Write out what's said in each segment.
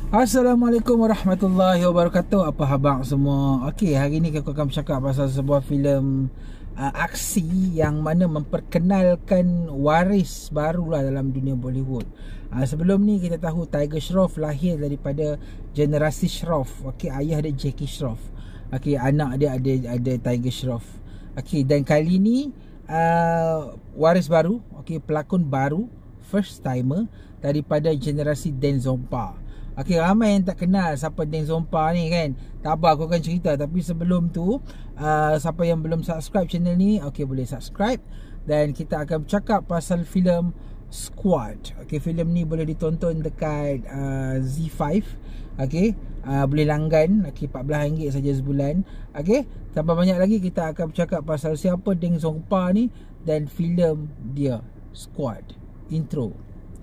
Assalamualaikum warahmatullahi wabarakatuh. Apa khabar semua? Okey, hari ni aku akan bercakap pasal sebuah filem aksi yang mana memperkenalkan waris barulah dalam dunia Bollywood. Sebelum ni kita tahu Tiger Shroff lahir daripada generasi Shroff. Okey, ayah dia Jackie Shroff. Okey, anak dia ada Tiger Shroff. Okey, dan kali ni waris baru, okey, pelakon baru, first timer daripada generasi Deng Zompa. Okey, ramai yang tak kenal siapa Deng Zompa ni kan. Tak apa, aku akan cerita. Tapi sebelum tu, siapa yang belum subscribe channel ni, okey, boleh subscribe. Dan kita akan bercakap pasal filem Squad. Okey, filem ni boleh ditonton dekat Z5. Okey, boleh langgan. Okey, RM14 saja sebulan. Okey, tanpa banyak lagi kita akan bercakap pasal siapa Deng Zompa ni dan filem dia, Squad. Intro.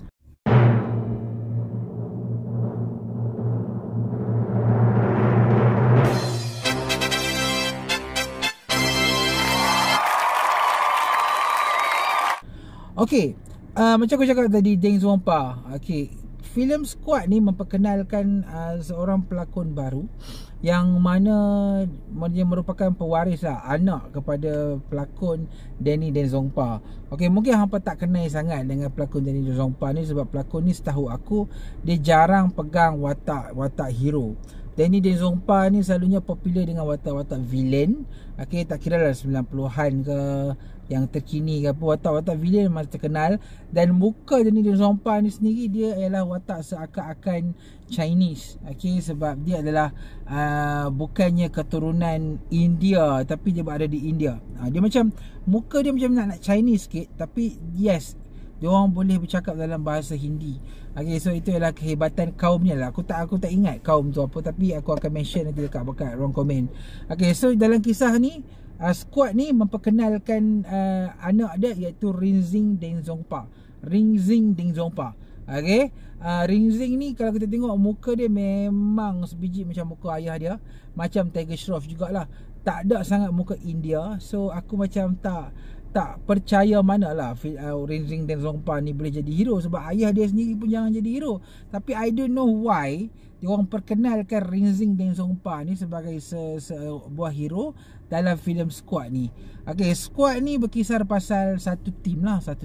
Okey, macam aku cakap tadi, Deng Zompa. Okey, filem Squad ni memperkenalkan seorang pelakon baru yang mana dia merupakan pewaris lah, anak kepada pelakon Danny Deng Zompa. Okey, mungkin hampa tak kenal sangat dengan pelakon Danny Deng Zompa ni sebab pelakon ni setahu aku dia jarang pegang watak hero. Danny Deng Zompa ni selalunya popular dengan watak-watak villain. Okey, tak kira lah 90-an ke yang terkini ke apa, watak-watak villain masih terkenal. Dan muka Danny Deng Zompa ni sendiri, dia ialah watak seakan-akan Chinese. Okey, sebab dia adalah bukannya keturunan India, tapi dia berada di India. Dia macam, muka dia macam nak Chinese sikit, tapi yes, dia orang boleh bercakap dalam bahasa Hindi. Okay, so itu adalah kehebatan kaumnya lah. Aku tak ingat kaum tu apa, tapi aku akan mention nanti dekat ruang komen. Okay, so dalam kisah ni, Squad ni memperkenalkan anak dia, iaitu Rinzing Deng Zompa. Rinzing Deng Zompa. Okay, Rinzing ni kalau kita tengok muka dia memang sebiji macam muka ayah dia, macam Tiger Shroff jugalah. Tak ada sangat muka India. So aku macam tak percaya manalah Rinzing Deng Zompa ni boleh jadi hero, sebab ayah dia sendiri pun jangan jadi hero. Tapi I don't know why dia orang perkenalkan Rinzing Deng Zompa ni sebagai sebuah hero dalam filem Squad ni. Okay, Squad ni berkisar pasal satu tim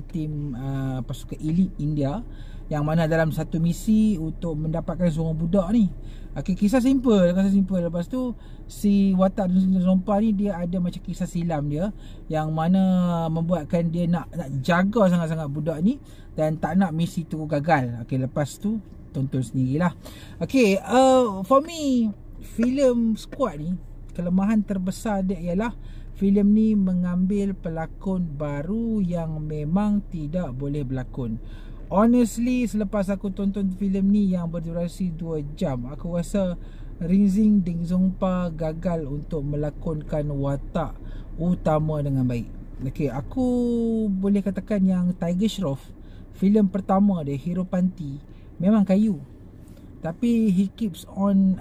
pasukan elit India yang mana dalam satu misi untuk mendapatkan seorang budak ni. Okay, kisah simple. Lepas tu si watak Deng Zompa ni dia ada macam kisah silam dia yang mana membuatkan dia nak jaga sangat-sangat budak ni dan tak nak misi tu gagal. Okay, lepas tu tonton sendirilah. Okay, for me, filem Squad ni, kelemahan terbesar dia ialah filem ni mengambil pelakon baru yang memang tidak boleh berlakon. Honestly, selepas aku tonton filem ni yang berdurasi 2 jam, aku rasa Rinzing Deng Zompa gagal untuk melakonkan watak utama dengan baik. Okay, aku boleh katakan yang Tiger Shroff, filem pertama dia, Hero Panti, memang kayu. Tapi he keeps on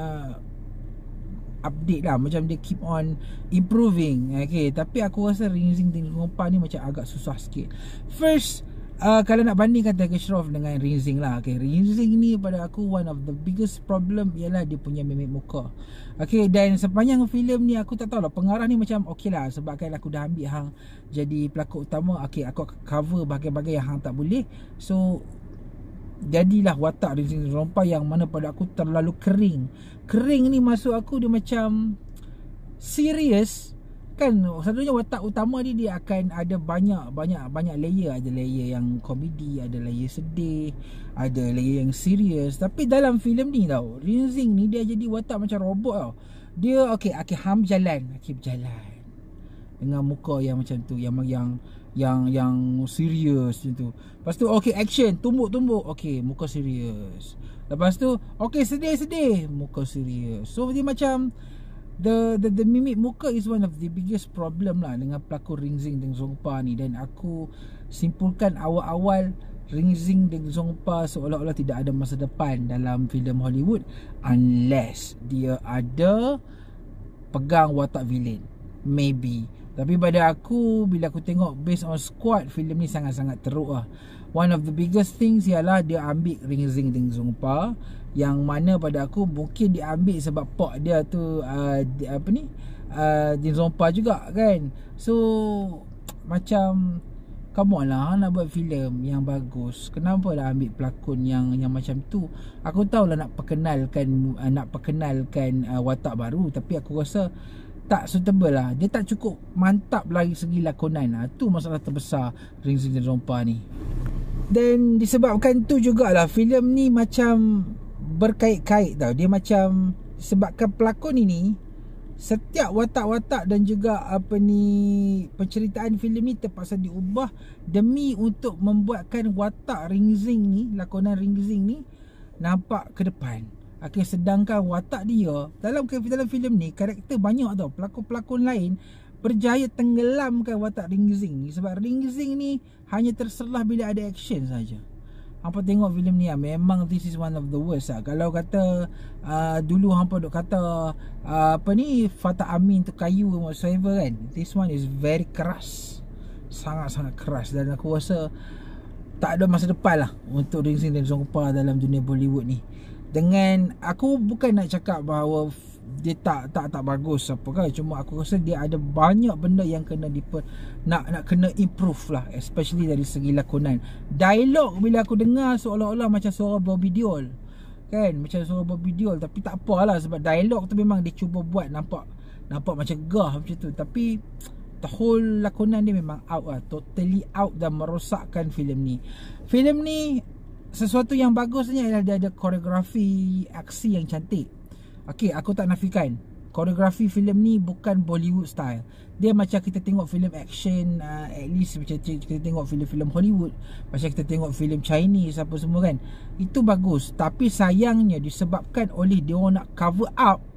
update lah, macam dia keep on improving. Okay, tapi aku rasa Rinzing Deng Zompa ni macam agak susah sikit. First, kalau nak bandingkan Tiger Shroff dengan Rinzing lah, okay, Rinzing ni pada aku one of the biggest problem ialah dia punya mimik muka. Okay, dan sepanjang filem ni aku tak tahu lah, pengarah ni macam okay lah, sebab kan aku dah ambil hang jadi pelakon utama. Okay, aku akan cover bahagian-bahagian yang hang tak boleh. So jadilah watak Rinzing Deng Zompa yang mana pada aku terlalu kering ni, masuk aku dia macam serius kan. Selalunya watak utama dia akan ada banyak layer. Ada layer yang komedi, ada layer sedih, ada layer yang serius. Tapi dalam filem ni tau, Rinzing ni dia jadi watak macam robot tau. Dia okay, ham berjalan dengan muka yang macam tu, yang serius macam tu. Lepas tu okay, action, tumbuk, okay, muka serius. Lepas tu okay, sedih, muka serius. So dia macam The mimik muka is one of the biggest problem lah dengan pelakon Rinzing Deng Zompa ni. Dan aku simpulkan awal-awal, Rinzing Deng Zompa seolah-olah tidak ada masa depan dalam filem Hollywood unless dia ada pegang watak villain. Maybe. Tapi pada aku, bila aku tengok based on Squad, filem ni sangat-sangat teruk lah. one of the biggest things ialah dia ambil Ring Zing Ding Zong Pa, yang mana pada aku mungkin dia ambil sebab pak dia tu Ding Zong Pa juga kan. So macam come on lah, nak buat filem yang bagus, kenapa lah ambil pelakon yang macam tu? Aku tahulah nak perkenalkan watak baru, tapi aku rasa tak suitable lah. Dia tak cukup mantap lagi segi lakonan lah. Tu masalah terbesar Ring Zing Ding Zong Pa ni. Dan disebabkan tu jugalah filem ni macam berkait-kait tau. Dia macam sebabkan pelakon ini, setiap watak-watak dan juga penceritaan filem ni terpaksa diubah demi untuk membuatkan watak Ring Zing ni, lakonan Ring Zing ni nampak ke depan. Okay, sedangkan watak dia dalam filem ni, karakter banyak tau. Pelakon-pelakon lain berjaya tenggelamkan watak Ring Zing ni, sebab Ring Zing ni hanya terselah bila ada action saja. Hampa tengok filem ni memang this is one of the worst lah. Kalau kata dulu hampa duk kata Fatah Amin tu kayu whatsoever kan, this one is very keras, sangat-sangat keras. Dan aku rasa tak ada masa depan lah untuk Ring Zing Ding Zong Pa dalam dunia Bollywood ni. Dengan aku bukan nak cakap bahawa dia tak bagus apa kan, cuma aku rasa dia ada banyak benda yang kena nak kena improve lah, especially dari segi lakonan. Dialog bila aku dengar seolah-olah macam suara Bobby Deol kan, macam suara Bobby Deol, tapi tak apalah sebab dialog tu memang dia cuba buat nampak macam gah macam tu, tapi the whole lakonan dia memang out lah, totally out, dan merosakkan filem ni. Filem ni sesuatu yang bagusnya ialah dia ada koreografi aksi yang cantik. Okay, aku tak nafikan koreografi filem ni bukan Bollywood style. Dia macam kita tengok filem action, at least macam kita tengok filem-filem Hollywood, macam kita tengok filem Chinese apa semua kan. Itu bagus, tapi sayangnya disebabkan oleh dia orang nak cover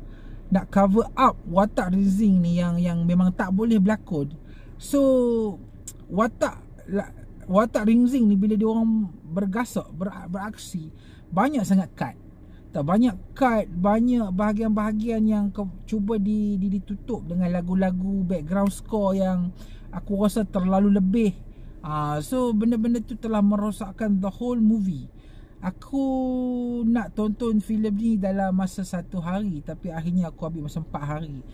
up watak Ring Zing ni yang memang tak boleh berlakon. So watak Ring Zing ni bila dia orang bergasak, beraksi, banyak sangat cut. Banyak bahagian-bahagian yang cuba ditutup dengan lagu-lagu background score yang aku rasa terlalu lebih. So benda-benda tu telah merosakkan the whole movie. Aku nak tonton filem ni dalam masa 1 hari, tapi akhirnya aku ambil masa 4 hari.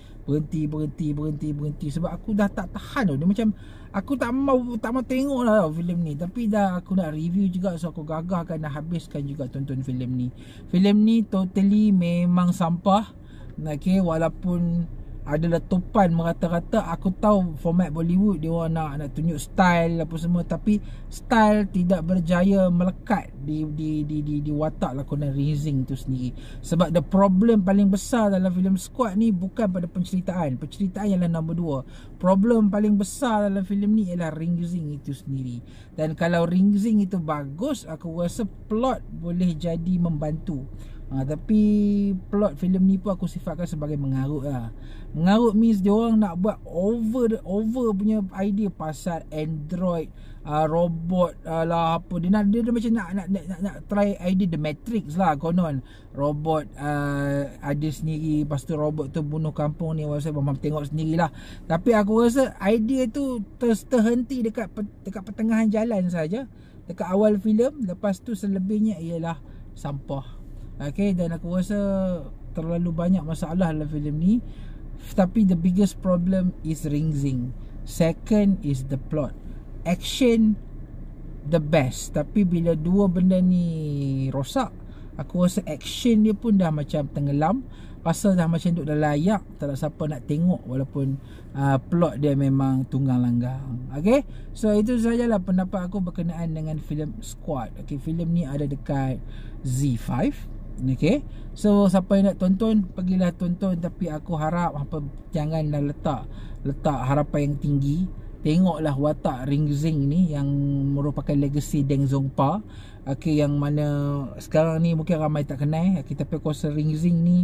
Berhenti sebab aku dah tak tahan tau. Dia macam aku tak mau tengok lah filem ni, tapi dah aku nak review juga, so aku gagahkan dan habiskan juga tonton filem ni. Filem ni totally memang sampah. Okay, walaupun ada letupan merata-rata, aku tahu format Bollywood dia orang nak tunjuk style apa semua, tapi style tidak berjaya melekat di watak lakonan Ring Zing tu sendiri. Sebab the problem paling besar dalam filem Squad ni bukan pada penceritaan ialah nombor 2. Problem paling besar dalam filem ni ialah Ring Zing itu sendiri. Dan kalau Ring Zing itu bagus, aku rasa plot boleh jadi membantu. Tapi plot filem ni pun aku sifatkan sebagai mengarut lah. Mengarut means dia orang nak buat over punya idea pasal android, robot lah apa. Dia macam nak try idea The Matrix lah konon. Robot ada sendiri, lepas tu robot tu bunuh kampung ni. Saya tengok sendirilah. Tapi aku rasa idea tu terhenti dekat pertengahan jalan saja, dekat awal filem. Lepas tu selebihnya ialah sampah. Okay, dan aku rasa terlalu banyak masalah dalam filem ni. Tapi the biggest problem is Ring Zing. Second is the plot. Action the best, tapi bila dua benda ni rosak, aku rasa action dia pun dah macam tenggelam. Pasal dah macam duduk dalam layak, tak ada siapa nak tengok, walaupun plot dia memang tunggang langgang. Okay, so itu sajalah pendapat aku berkenaan dengan filem Squad. Okay, filem ni ada dekat Z5. Okay, so siapa yang nak tonton, pergilah tonton. Tapi aku harap janganlah letak harapan yang tinggi. Tengoklah watak Ring Zing ni yang merupakan legacy Ding Zong Pa. Okay, yang mana sekarang ni mungkin ramai tak kenal. Okay, tapi aku rasa Ring Zing ni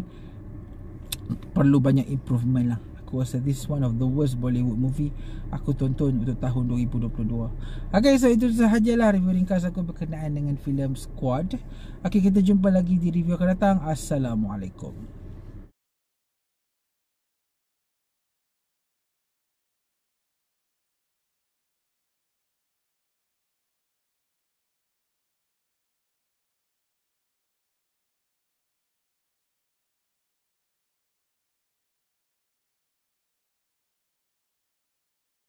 perlu banyak improvement lah. Aku rasa this is one of the worst Bollywood movie aku tonton untuk tahun 2022. Okay, so itu sahajalah review ringkas aku berkenaan dengan filem Squad. Okay, kita jumpa lagi di review akan datang. Assalamualaikum.